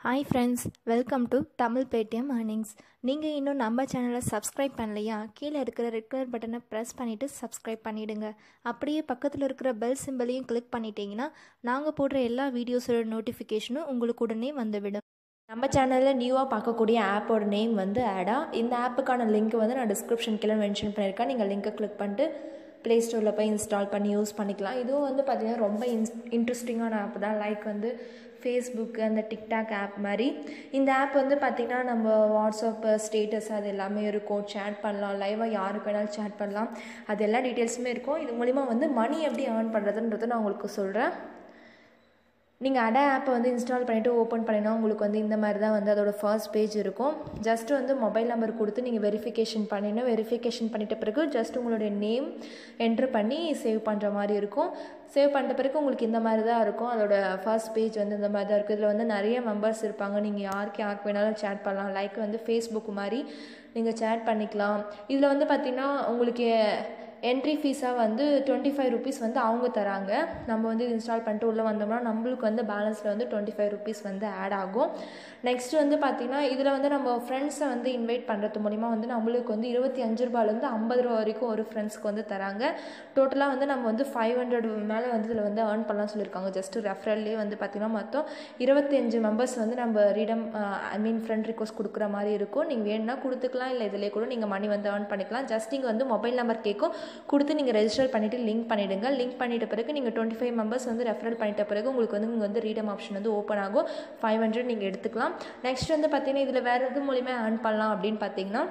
Hi friends, welcome to Tamil Paytm earnings. நீங்கள் இன்னும் நம்ம சேனலை சப்ஸ்கிரைப் பண்ணலையா? கீழே இருக்கிற ரெட் கலர் பட்டனை ப்ரெஸ் பண்ணிவிட்டு சப்ஸ்கிரைப் பண்ணிவிடுங்க. அப்படியே பக்கத்தில் இருக்கிற பெல் சிம்பலையும் கிளிக் பண்ணிட்டீங்கன்னா நாங்கள் போடுற எல்லா வீடியோஸோட நோட்டிஃபிகேஷனும் உங்களுக்கு உடனே வந்துவிடும். நம்ம சேனலில் நியூவாக பார்க்கக்கூடிய ஆப்போட நேம் வந்து ஆடா. இந்த ஆப்புக்கான லிங்க் வந்து நான் டிஸ்கிரிப்ஷன் கீழே மென்ஷன் பண்ணியிருக்கேன். நீங்கள் லிங்க்கை கிளிக் பண்ணிட்டு ப்ளே ஸ்டோரில் போய் இன்ஸ்டால் பண்ணி யூஸ் பண்ணிக்கலாம். இதுவும் வந்து பார்த்திங்கன்னா ரொம்ப இன்ட்ரெஸ்டிங்கான ஆப் தான். லைக் வந்து ஃபேஸ்புக்கு, அந்த டிக்டாக் ஆப் மாதிரி இந்த ஆப் வந்து பார்த்திங்கன்னா நம்ம வாட்ஸ்அப் ஸ்டேட்டஸ் அது எல்லாமே இருக்கும். சேட் பண்ணலாம், லைவாக யாருக்கு வேணாலும் சேட் பண்ணலாம். அது எல்லா டீட்டெயில்ஸுமே இருக்கும். இது மூலிமா வந்து மணி எப்படி ஏர்ன் பண்ணுறதுன்றதை நான் உங்களுக்கு சொல்கிறேன். நீங்கள் அடா ஆப்பை வந்து இன்ஸ்டால் பண்ணிவிட்டு ஓப்பன் பண்ணினா உங்களுக்கு வந்து இந்த மாதிரி தான் வந்து அதோட ஃபர்ஸ்ட் பேஜ் இருக்கும். ஜஸ்ட்டு வந்து மொபைல் நம்பர் கொடுத்து நீங்கள் வெரிஃபிகேஷன் பண்ணிடணும். வெரிஃபிகேஷன் பண்ணிட்ட பிறகு ஜஸ்ட் உங்களுடைய நேம் என்ட்ரு பண்ணி சேவ் பண்ணுற மாதிரி இருக்கும். சேவ் பண்ணுற பிறகு உங்களுக்கு இந்த மாதிரி தான் இருக்கும். அதோட ஃபர்ஸ்ட் பேஜ் வந்து இந்த மாதிரி தான் இருக்கும். இதில் வந்து நிறைய மெம்பர்ஸ் இருப்பாங்க. நீங்கள் யாருக்கு வேணாலும் சேட் பண்ணலாம். லைக் வந்து ஃபேஸ்புக் மாதிரி நீங்கள் சேட் பண்ணிக்கலாம். இதில் வந்து பார்த்திங்கன்னா உங்களுக்கு என்ட்ரி ஃபீஸாக வந்து 25 ருபீஸ் வந்து அவங்க தராங்க. நம்ம வந்து இன்ஸ்டால் பண்ணிட்டு உள்ளே வந்தோம்னா நம்மளுக்கு வந்து பேலன்ஸில் வந்து 25 ருபீஸ் வந்து ஆட் ஆகும். நெக்ஸ்ட்டு வந்து பார்த்திங்கன்னா இதில் வந்து நம்ம ஃப்ரெண்ட்ஸை வந்து இன்வைட் பண்ணுறது மூலிமா வந்து நம்மளுக்கு வந்து 25 ரூபாயிலேருந்து 50 ரூபா வரைக்கும் ஒரு ஃப்ரெண்ட்ஸ்க்கு வந்து தராங்க. டோட்டலாக வந்து நம்ம வந்து 500 மேலே வந்து இதில் வந்து ஏர்ன் பண்ணலாம் சொல்லியிருக்காங்க. ஜஸ்ட்டு ரெஃபரல்லே வந்து பார்த்திங்கன்னா மொத்தம் 25 மெம்பர்ஸ் வந்து நம்ம ஃப்ரெண்ட் ரிக்வஸ்ட் கொடுக்குற மாதிரி இருக்கும். நீங்கள் வேணும்னா கொடுத்துக்கலாம், இல்லை இதிலே கூட நீங்கள் மணி வந்து ஏர்ன் பண்ணிக்கலாம். ஜஸ்ட் நீங்கள் வந்து மொபைல் நம்பர் கேட்கும் கொடுத்து நீங்கள் ரெஜிஸ்டர் பண்ணிவிட்டு லிங்க் பண்ணிவிடுங்க. லிங்க் பண்ணிட்ட பிறகு நீங்கள் 25 மெம்பர்ஸ் வந்து ரெஃபரல் பண்ணிட்ட பிறகு உங்களுக்கு வந்து இங்கே வந்து ரீடம் ஆப்ஷன் வந்து ஓப்பன் ஆகும். 500 நீங்கள் எடுத்துக்கலாம். நெக்ஸ்ட் வந்து பார்த்தீங்கன்னா இதில் வேறு எது மூலிமா ஏர்ன் பண்ணலாம் அப்படின்னு பார்த்தீங்கன்னா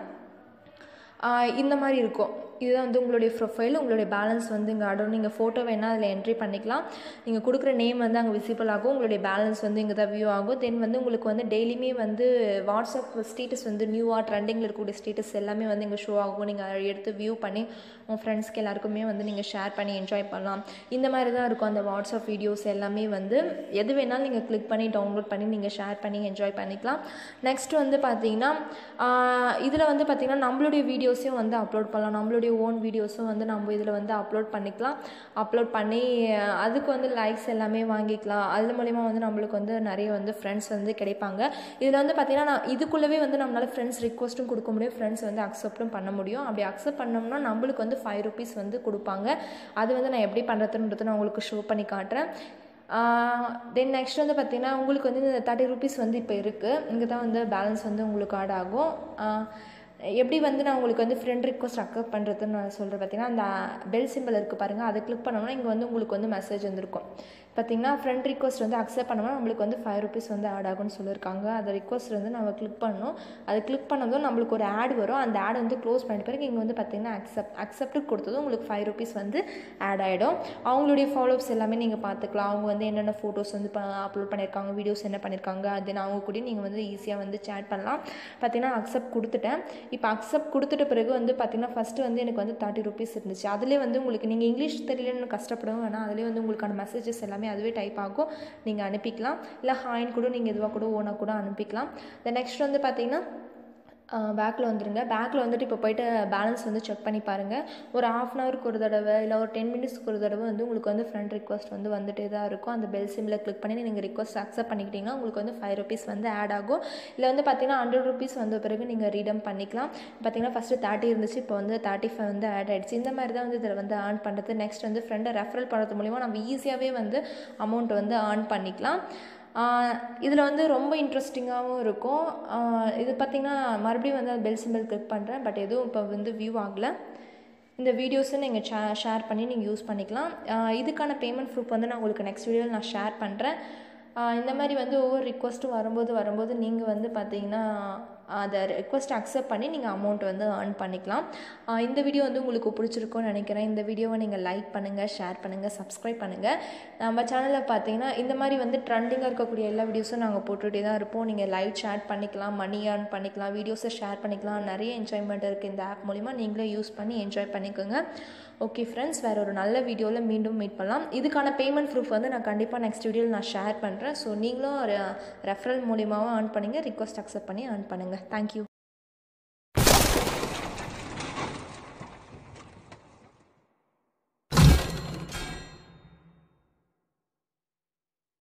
இந்த மாதிரி இருக்கும். இதுதான் வந்து உங்களுடைய ப்ரொஃபைல், உங்களுடைய பேலன்ஸ் வந்து இங்கே ஆடும். நீங்கள் ஃபோட்டோ வேணால் அதில் என்ட்ரி பண்ணிக்கலாம். நீங்கள் கொடுக்குற நேம் வந்து அங்கே விசிபிள் ஆகும். உங்களுடைய பேலன்ஸ் வந்து இங்கே தான் வியூ ஆகும். தென் வந்து உங்களுக்கு வந்து டெய்லியுமே வந்து வாட்ஸ்அப் ஸ்டேட்டஸ் வந்து நியூவாக ட்ரெண்டிங்கில் இருக்கக்கூடிய ஸ்டேட்டஸ் எல்லாமே வந்து இங்கே ஷோ ஆகும். நீங்கள் அதை எடுத்து வியூ பண்ணி உங்கள் ஃப்ரெண்ட்ஸ்க்கு எல்லாருக்குமே வந்து நீங்கள் ஷேர் பண்ணி என்ஜாய் பண்ணலாம். இந்த மாதிரி தான் இருக்கும் அந்த வாட்ஸ்அப் வீடியோஸ் எல்லாமே. வந்து எது வேணாலும் நீங்கள் கிளிக் பண்ணி டவுன்லோட் பண்ணி நீங்கள் ஷேர் பண்ணி என்ஜாய் பண்ணிக்கலாம். நெக்ஸ்ட் வந்து பார்த்திங்கன்னா இதில் வந்து பார்த்திங்கன்னா நம்மளுடைய வீடியோஸையும் வந்து அப்லோட் பண்ணலாம். நம்மளுடைய ஓன் வீடியோஸும் வந்து நம்ம இதில் வந்து அப்லோட் பண்ணிக்கலாம். அப்லோட் பண்ணி அதுக்கு வந்து லைக்ஸ் எல்லாமே வாங்கிக்கலாம். அது மூலிமா வந்து நம்மளுக்கு வந்து நிறைய வந்து ஃப்ரெண்ட்ஸ் வந்து கிடைப்பாங்க. இதில் வந்து பார்த்திங்கன்னா நான் இதுக்குள்ளவே வந்து நம்மளால் ஃப்ரெண்ட்ஸ் ரிக்வஸ்ட்டும் கொடுக்க முடியும், ஃப்ரெண்ட்ஸ் வந்து அக்செப்ட்டும் பண்ண முடியும். அப்படி அக்செப்ட் பண்ணோம்னா நம்மளுக்கு வந்து 5 ருபீஸ் வந்து கொடுப்பாங்க. அது வந்து நான் எப்படி பண்ணுறதுன்றது நான் உங்களுக்கு ஷோ பண்ணி காட்டுறேன். தென் நெக்ஸ்ட் வந்து பார்த்திங்கன்னா உங்களுக்கு வந்து இந்த 30 ருபீஸ் வந்து இப்போ இருக்குது. இங்கே தான் வந்து பேலன்ஸ் வந்து உங்களுக்கு ஆட் ஆகும். எப்படி வந்து நான் உங்களுக்கு வந்து ஃப்ரெண்ட் ரிக்வஸ்ட் அக்செப்ட் பண்ணுறதுன்னு நான் சொல்கிறேன். பார்த்திங்கன்னா அந்த பெல் சிம்பிள் இருக்குது பாருங்கள், அதை கிளிக் பண்ணோம்னா இங்கே வந்து உங்களுக்கு வந்து மெசேஜ் வந்துருக்கும். பார்த்திங்கன்னா ஃப்ரெண்ட் ரிக்வஸ்ட் வந்து அக்செப்ட் பண்ணோம்னா நம்மளுக்கு வந்து 5 ருபீஸ் வந்து ஆட் ஆகும்னு சொல்லியிருக்காங்க. அந்த ரிக்வஸ்ட் வந்து நம்ம கிளிக் பண்ணணும். அது கிளிக் பண்ணதும் நம்மளுக்கு ஒரு ஆட் வரும். அந்த ஆட் வந்து க்ளோஸ் பண்ணிட்ட பிறகு இங்கே வந்து பார்த்திங்கன்னா அக்செப்ட் கொடுத்ததும் உங்களுக்கு 5 ருபீஸ் வந்து ஆட் ஆகிடும். அவங்களுடைய ஃபாலோவர்ஸ் எல்லாமே நீங்கள் பார்த்துக்கலாம். அவங்க வந்து என்னென்ன ஃபோட்டோஸ் வந்து அப்லோட் பண்ணியிருக்காங்க, வீடியோஸ் என்ன பண்ணியிருக்காங்க, அது அவங்க கூட நீங்கள் வந்து ஈஸியாக வந்து சேட் பண்ணலாம். பார்த்திங்கன்னா அக்செப்ட் கொடுத்துட்டேன். இப்போ அக்செப்ட் கொடுத்துட்ட பிறகு வந்து பார்த்திங்கன்னா ஃபஸ்ட்டு வந்து எனக்கு வந்து 30 ருபீஸ் இருந்துச்சு. அதிலே வந்து உங்களுக்கு நீங்கள் இங்கிலீஷ் தெரியலன்னு கஷ்டப்படவும் வேணாம். அதிலே வந்து உங்களுக்கான மெசேஜஸ் எல்லாமே அதுவே டைப் ஆகும். நீங்கள் அனுப்பிக்கலாம். இல்லை ஹாய்ன்னு கூட நீங்கள் இதுவாக கூட ஓனாக கூட அனுப்பிக்கலாம். தென் நெக்ஸ்ட் வந்து பார்த்திங்கன்னா பேக்கில் வந்துடுங்க. பேக்கில் வந்துட்டு இப்போ போய்ட்டு பேலன்ஸ் வந்து செக் பண்ணி பாருங்கள். ஒரு ½ ஹவருக்கு ஒரு தடவை இல்லை ஒரு 10 மினிட்ஸ்க்கு ஒரு தடவை வந்து உங்களுக்கு வந்து ஃப்ரெண்ட் ரிக்வஸ்ட் வந்து வந்துட்டே தான் இருக்கும். அந்த பெல் சிம்பில் கிளிக் பண்ணி நீங்கள் ரிக்வஸ்ட் அக்செப்ட் பண்ணிக்கிட்டிங்கன்னா உங்களுக்கு வந்து 5 ருபீஸ் வந்து ஆட் ஆகும். இல்லை வந்து பார்த்திங்கன்னா 100 ருபீஸ் வந்த பிறகு நீங்கள் ரீடம் பண்ணிக்கலாம். பார்த்திங்கன்னா ஃபஸ்ட்டு 30 இருந்துச்சு, இப்போ வந்து 35 வந்து ஆட் ஆகிடுச்சு. இந்த மாதிரி தான் வந்து இதில் வந்து ஏர்ன் பண்ணுறது. நெக்ஸ்ட் வந்து ஃப்ரெண்டை ரெஃபரல் பண்ணுறது மூலிமா நம்ம ஈஸியாகவே வந்து அமௌண்ட் வந்து ஏர்ன் பண்ணிக்கலாம். இதில் வந்து ரொம்ப இன்ட்ரெஸ்டிங்காகவும் இருக்கும். இது பார்த்திங்கன்னா மறுபடியும் வந்து பெல் சிம்பிள் கிளிக் பண்ணுறேன். பட் எதுவும் இப்போ வந்து வியூ ஆகலை. இந்த வீடியோஸை நீங்கள் ஷேர் பண்ணி நீங்கள் யூஸ் பண்ணிக்கலாம். இதுக்கான பேமெண்ட் ப்ரூஃப் வந்து நான் உங்களுக்கு நெக்ஸ்ட் வீடியோவில் நான் ஷேர் பண்ணுறேன். இந்த மாதிரி வந்து ஒவ்வொரு ரிக்வஸ்ட்டும் வரும்போது நீங்கள் வந்து பார்த்திங்கன்னா அதை ரிக்வஸ்ட் அக்செப்ட் பண்ணி நீங்கள் அமௌண்ட் வந்து ஏர்ன் பண்ணிக்கலாம். இந்த வீடியோ வந்து உங்களுக்கு பிடிச்சிருக்கும்னு நினைக்கிறேன். இந்த வீடியோவை நீங்கள் லைக் பண்ணுங்கள், ஷேர் பண்ணுங்கள், சப்ஸ்கிரைப் பண்ணுங்கள். நம்ம சேனலில் பார்த்தீங்கன்னா இந்த மாதிரி வந்து ட்ரெண்டிங்காக இருக்கக்கூடிய எல்லா வீடியோஸும் நாங்கள் போட்டுகிட்டே தான் இருப்போம். நீங்கள் லைவ் சேட் பண்ணிக்கலாம், மணி ஏர்ன் பண்ணிக்கலாம், வீடியோஸை ஷேர் பண்ணிக்கலாம். நிறைய என்ஜாய்மெண்ட் இருக்குது இந்த ஆப் மூலிமா. நீங்களே யூஸ் பண்ணி என்ஜாய் பண்ணிக்கோங்க. ஓகே ஃப்ரெண்ட்ஸ், வேறு ஒரு நல்ல வீடியோவில் மீண்டும் மீட் பண்ணலாம். இதுக்கான பேமெண்ட் ப்ரூஃப் வந்து நான் கண்டிப்பாக நெக்ஸ்ட் வீடியோவில் நான் ஷேர் பண்ணுறேன். ஸோ நீங்களும் ரெஃபரல் மூலிமாவும் ஏர்ன் பண்ணுங்கள், ரிக்வஸ்ட் அக்செப்ட் பண்ணி ஏர்ன் பண்ணுங்கள். தேங்க்யூ.